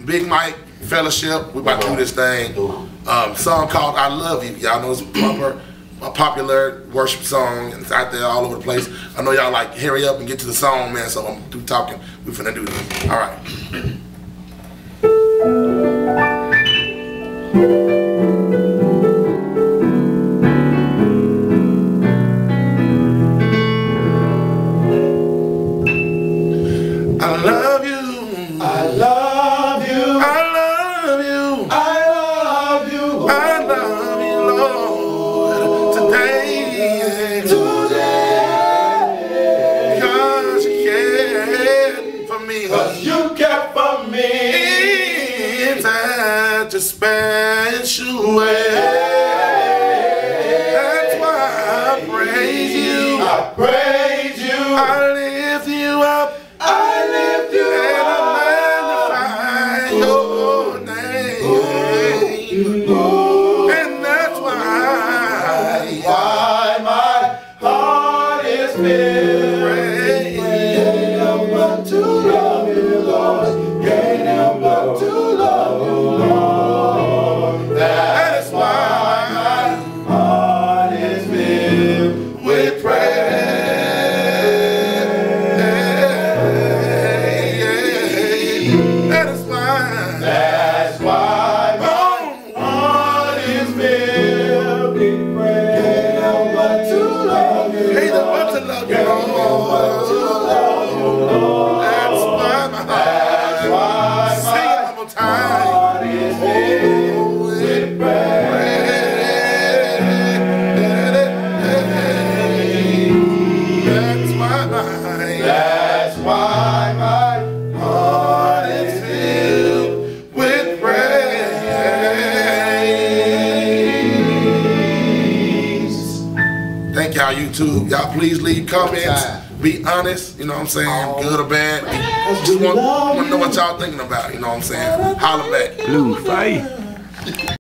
Big Mike Fellowship. We about to do this thing. Song called "I Love You." Y'all know it's a popular worship song, and it's out there all over the place. I know y'all like hurry up and get to the song, man. So I'm through talking. We finna do this. All right. I love you. I love you. I love you. I love you. I love you, Lord. Today. Because you cared for me. Cause you care for me. In such a special way. That's why I praise you. I praise you. I lift you up. I lift you And up. I magnify your name. And that's Why my heart is filled. Can't help but to love you, Lord. Can't help but to love you, Lord. That is why my heart is filled with praise. That is why. That's why my heart is filled with praise. Can't help but to love you, Ain't no but to love you, Can't help but to Lord. love you, Lord. That's why my That's why Sing it my one more time. heart is filled with That's why That's why my heart is filled with praise. Thank y'all, YouTube. Y'all please leave comments. Be honest, you know what I'm saying? Good or bad. Just want to know what y'all thinking about, you know what I'm saying? Holla back. Blue fight.